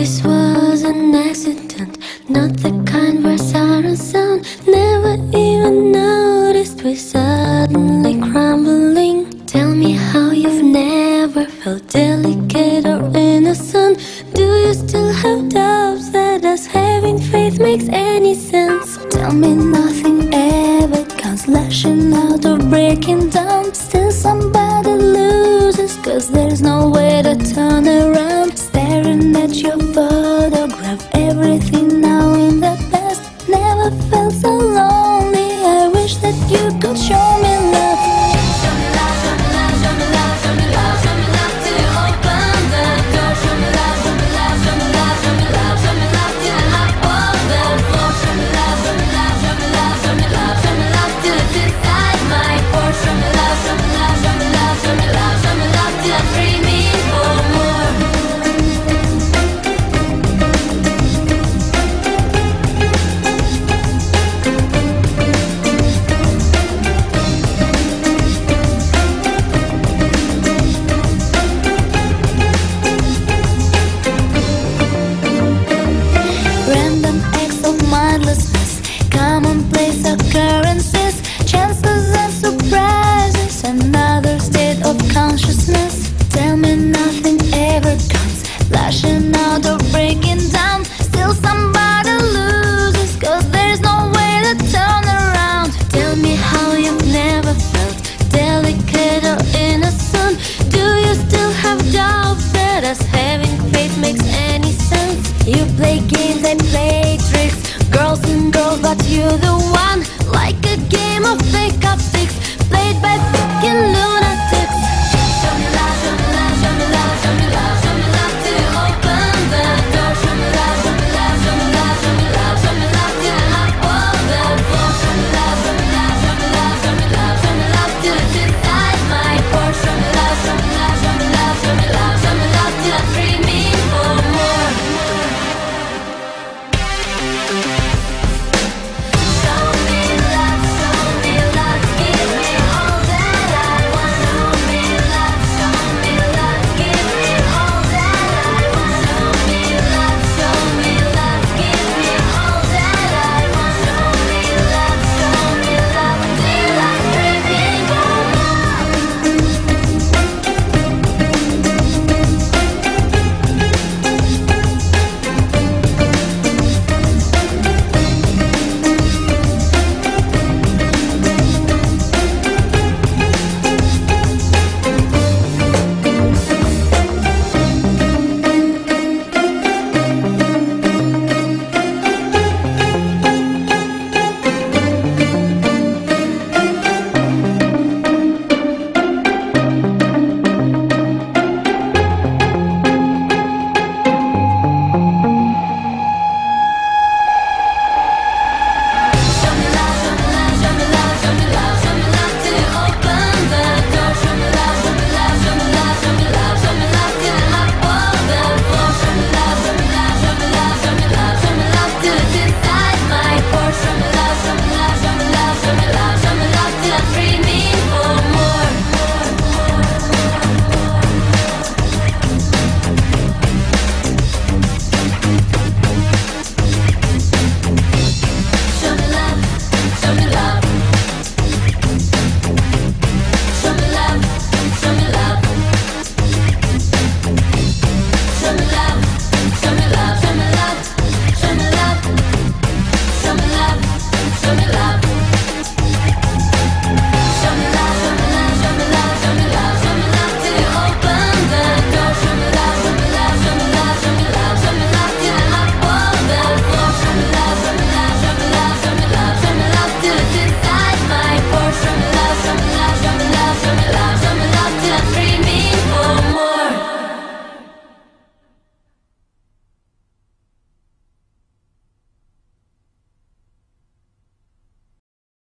This was an accident, not the kind where sirens sound. Never even noticed we suddenly crumbling. Tell me how you've never felt delicate or innocent. Do you still have doubts that us having faith makes any sense? Tell me nothing ever counts, lashing out or breaking down. Still somebody loses, cause there's no way to turn around. Staring at your photograph, everything now in the past. Never felt so lonely, I wish that you could show me love. Show me love, show me love, show me love, show me love, show me love till you open the door. Show me love, show me love, show me love, show me love, show me love till I lock all the floor. Show me love, show me love, show me love, show me love, show me love till it's inside my core. Show me love, show me love, show me love, show me love, show me love till I'm dreaming for more. Random acts of mindlessness, commonplace occurrences, chances and surprises, another state of consciousness. Tell me nothing ever comes, lashing out or breaking down. Still somebody loses, cause there's no way to turn around. Tell me how you've never felt delicate or innocent. Do you still have doubts that us having faith makes any sense? You play games, I play tricks, girls and girls, but you're the one. Like